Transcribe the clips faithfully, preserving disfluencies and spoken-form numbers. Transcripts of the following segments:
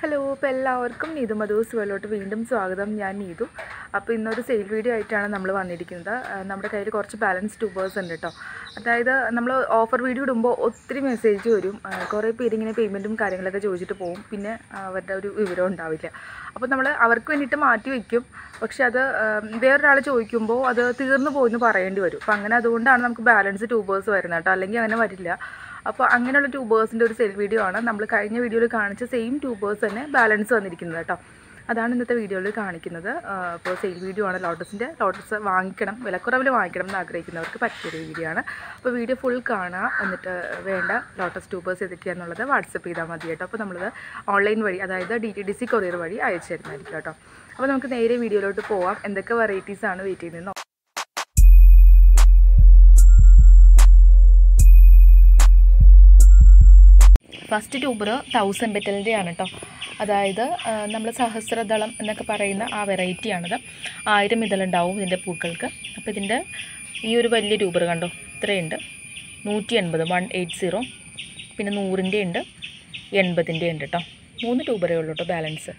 Hello, അപ്പോൾ എല്ലാവർക്കും നീതു മധൂസ് വേൾഡിലോട്ട് വീണ്ടും സ്വാഗതം. ഞാൻ നീതു. അപ്പോൾ ഇന്നൊരു സെയിൽ വീഡിയോ ആയിട്ടാണ് നമ്മൾ വന്നിരിക്കുന്നത്. നമ്മുടെ കയ്യിൽ കുറച്ച് ബാലൻസ് ട്യൂബേഴ്സ് ഉണ്ട് കേട്ടോ. അതായത് നമ്മൾ ഓഫർ വീഡിയോ ഇടുമ്പോൾ ഒത്തിരി മെസ്സേജ് വരും. കുറേ പേര് ഇങ്ങനെ പേയ്മെൻറ്റും കാര്യങ്ങളൊക്കെ ചോദിച്ചിട്ട് പോകും. പിന്നെ അവരുടെ ഒരു വിവരം ഉണ്ടാവില്ല. അപ്പോൾ നമ്മൾ അവർക്ക് വേണ്ടിയിട്ട് മാറ്റി വയ്ക്കും. പക്ഷെ അത് വേറൊരാൾ ചോദിക്കുമ്പോൾ അത് തീർന്നു പോയെന്ന് പറയേണ്ടി വരും. അപ്പോൾ അങ്ങനെ അതുകൊണ്ടാണ് നമുക്ക് ബാലൻസ് ട്യൂബേഴ്സ് വരുന്നത് കേട്ടോ. അല്ലെങ്കിൽ അങ്ങനെ വരില്ല. അപ്പോൾ അങ്ങനെയുള്ള ട്യൂബേഴ്സിൻ്റെ ഒരു സെയിൽ വീഡിയോ ആണ്. നമ്മൾ കഴിഞ്ഞ വീഡിയോയിൽ കാണിച്ച സെയിം ട്യൂബേഴ്സ് തന്നെ ബാലൻസ് വന്നിരിക്കുന്നത് കേട്ടോ. അതാണ് ഇന്നത്തെ വീഡിയോയിൽ കാണിക്കുന്നത്. അപ്പോൾ സെയിൽ വീഡിയോ ആണ്. ലോട്ടസിൻ്റെ ലോട്ടസ് വാങ്ങിക്കണം, വിലക്കുറവിൽ വാങ്ങിക്കണം എന്ന് ആഗ്രഹിക്കുന്നവർക്ക് പറ്റിയൊരു വീഡിയോ ആണ്. അപ്പോൾ വീഡിയോ ഫുൾ കാണുക. എന്നിട്ട് വേണ്ട ലോട്ടസ് ട്യൂബേഴ്സ് ഏതൊക്കെയാണെന്നുള്ളത് വാട്സപ്പ് ചെയ്താൽ മതി കേട്ടോ. അപ്പോൾ നമ്മളത് ഓൺലൈൻ വഴി, അതായത് D T D C courier വഴി അയച്ചു തരുന്നതായിരിക്കും കേട്ടോ. അപ്പോൾ നമുക്ക് നേരെ വീഡിയോയിലോട്ട് പോവാം. എന്തൊക്കെ വെറൈറ്റീസാണ് വെയിറ്റ് ചെയ്യുന്നത്. ഫസ്റ്റ് ട്യൂബർ തൗസൻഡ് പെറ്റലിൻ്റെ ആണ് കേട്ടോ. അതായത് നമ്മൾ സഹസ്രദളം എന്നൊക്കെ പറയുന്ന ആ വെറൈറ്റിയാണിത്. ആയിരം ഇതളുണ്ടാവും ഇതിൻ്റെ പൂക്കൾക്ക്. അപ്പോൾ ഇതിൻ്റെ ഈ ഒരു വലിയ ട്യൂബർ കണ്ടോ, ഇത്രയുണ്ട്. നൂറ്റി എൺപത് വൺ എയ്റ്റ് സീറോ പിന്നെ നൂറിൻ്റെ ഉണ്ട്, എൺപതിൻ്റെ ഉണ്ട് കേട്ടോ. മൂന്ന് ട്യൂബറേ ഉള്ളൂ കേട്ടോ ബാലൻസ്.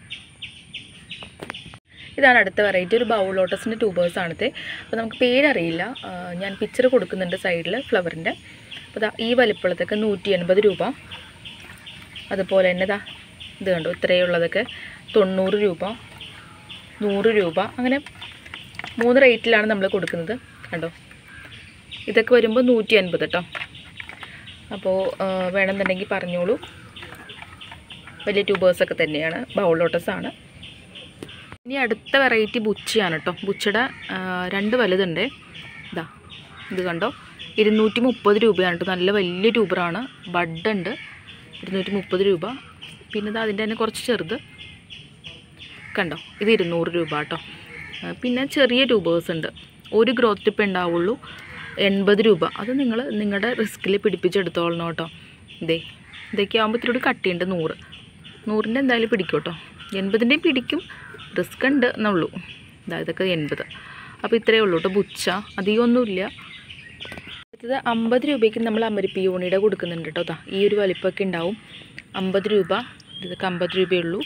ഇതാണ് അടുത്ത വെറൈറ്റി, ഒരു ബൗൾ ലോട്ടസിൻ്റെ ട്യൂബേഴ്സാണിത്. അപ്പോൾ നമുക്ക് പേരറിയില്ല, ഞാൻ പിക്ചർ കൊടുക്കുന്നുണ്ട് സൈഡിൽ ഫ്ലവറിൻ്റെ. അപ്പോൾ ഇതാ ഈ വലിപ്പമുള്ളതൊക്കെ നൂറ്റി എൺപത് രൂപ. അതുപോലെ തന്നെ ഇതാ ഇത് കണ്ടോ, ഇത്രയേ ഉള്ളതൊക്കെ തൊണ്ണൂറ് രൂപ, നൂറ് രൂപ, അങ്ങനെ മൂന്ന് റേറ്റിലാണ് നമ്മൾ കൊടുക്കുന്നത് കണ്ടോ. ഇതൊക്കെ വരുമ്പോൾ നൂറ്റി അൻപത് കേട്ടോ. അപ്പോൾ വേണമെന്നുണ്ടെങ്കിൽ പറഞ്ഞോളൂ. വലിയ ട്യൂബേഴ്സൊക്കെ തന്നെയാണ്, ബൗൾ ലോട്ടസാണ്. ഇനി അടുത്ത വെറൈറ്റി ബുച്ചിയാണ് കേട്ടോ. ബുച്ചയുടെ രണ്ട് വലുതുണ്ട്. ഇതാ ഇത് കണ്ടോ, ഇരുന്നൂറ്റി മുപ്പത് രൂപയാണ് കേട്ടോ. നല്ല വലിയ ട്യൂബറാണ്, ബഡുണ്ട്. ഇരുന്നൂറ്റി മുപ്പത് രൂപ. പിന്നെ ഇത് അതിൻ്റെ തന്നെ കുറച്ച് ചെറുത് കണ്ടോ, ഇത് ഇരുന്നൂറ് രൂപ കേട്ടോ. പിന്നെ ചെറിയ ട്യൂബേഴ്സ് ഉണ്ട്, ഒരു ഗ്രോത്ത് ടിപ്പ് ഉണ്ടാവുള്ളൂ, എൺപത് രൂപ. അത് നിങ്ങൾ നിങ്ങളുടെ റിസ്കിൽ പിടിപ്പിച്ചെടുത്തോളണം കേട്ടോ. ഇതേ ഇതൊക്കെ ആകുമ്പോൾ ഇത്തിരി കട്ടിയുണ്ട്, നൂറ് നൂറിൻ്റെ എന്തായാലും പിടിക്കും കേട്ടോ. എൺപതിൻ്റെയും പിടിക്കും, റിസ്ക് ഉണ്ട് എന്നുള്ളൂ. ഇതാ ഇതൊക്കെ എൺപത്. അപ്പോൾ ഇത്രയേ ഉള്ളൂ കേട്ടോ ബുച്ച, അധികമൊന്നുമില്ല. അടുത്തത് അമ്പത് രൂപയ്ക്ക് നമ്മൾ അമരിപ്പിയൂണിയുടെ കൊടുക്കുന്നുണ്ട് കേട്ടോ. അതാ ഈ ഒരു വലിപ്പമൊക്കെ ഉണ്ടാവും, അമ്പത് രൂപ. ഇതൊക്കെ അമ്പത് രൂപയുള്ളൂ.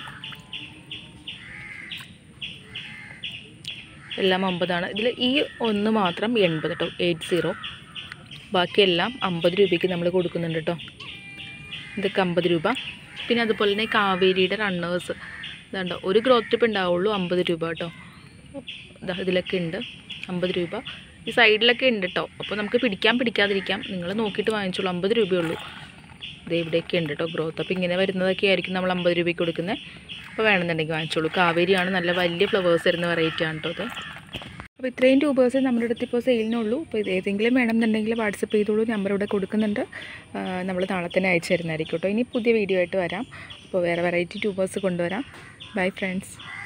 എല്ലാം അമ്പതാണ്. ഇതിൽ ഈ ഒന്ന് മാത്രം എൺപത് കേട്ടോ, എയ്റ്റ് സീറോ. ബാക്കിയെല്ലാം അമ്പത് രൂപയ്ക്ക് നമ്മൾ കൊടുക്കുന്നുണ്ട് കേട്ടോ. ഇതൊക്കെ അമ്പത് രൂപ. പിന്നെ അതുപോലെ തന്നെ കാവേരിയുടെ റണ്ണേഴ്സ് ഇതുണ്ടോ, ഒരു ഗ്രോത്ത് ടിപ്പ് ഉണ്ടാവുള്ളൂ, അമ്പത് രൂപ കേട്ടോ. ഇതാ ഇതിലൊക്കെ ഉണ്ട് അമ്പത് രൂപ. ഈ സൈഡിലൊക്കെ ഉണ്ട് കേട്ടോ. അപ്പോൾ നമുക്ക് പിടിക്കാം പിടിക്കാതിരിക്കാം, നിങ്ങൾ നോക്കിയിട്ട് വാങ്ങിച്ചോളൂ. അമ്പത് രൂപയുള്ളൂ. ഇത് ഇവിടെയൊക്കെ ഉണ്ട് കേട്ടോ ഗ്രോത്ത്. അപ്പോൾ ഇങ്ങനെ വരുന്നതൊക്കെ ആയിരിക്കും നമ്മൾ അമ്പത് രൂപയ്ക്ക് കൊടുക്കുന്നത്. അപ്പോൾ വേണമെന്നുണ്ടെങ്കിൽ വാങ്ങിച്ചോളൂ. കാവേരിയാണ്, നല്ല വലിയ ഫ്ലവേഴ്സ് വരുന്ന വെറൈറ്റി ആണ് കേട്ടോ അത്. അപ്പോൾ ഇത്രയും ട്യൂബേഴ്സ് നമ്മുടെ അടുത്ത് ഇപ്പോൾ സെയിലിനുള്ളൂ. അപ്പോൾ ഇത് ഏതെങ്കിലും വേണമെന്നുണ്ടെങ്കിൽ വാട്സപ്പ് ചെയ്തോളൂ, നമ്പർ ഇവിടെ കൊടുക്കുന്നുണ്ട്. നമ്മൾ നാളെ തന്നെ അയച്ചു തരുന്നതായിരിക്കും കേട്ടോ. ഇനി പുതിയ വീഡിയോ ആയിട്ട് വരാം. അപ്പോൾ വേറെ വെറൈറ്റി ട്യൂബേഴ്സ് കൊണ്ടുവരാം. Bye friends.